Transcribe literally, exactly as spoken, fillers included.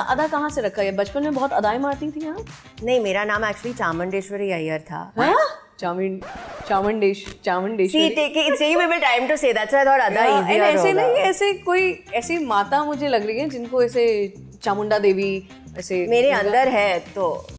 अदा कहाँ से रखा है? बचपन में बहुत अदाएं मारती थी आप? नहीं, मेरा नाम एक्चुअली चामुंडेश्वरी अय्यर था। Chamund चामुंडेश Chamundeshwari. See, take it, it's taking me a bit time to say. That's why I thought अदा easier होगा। ऐसे नहीं, ऐसे कोई ऐसी माता मुझे लग रही है जिनको ऐसे चामुंडा देवी ऐसे मेरे अंदर है तो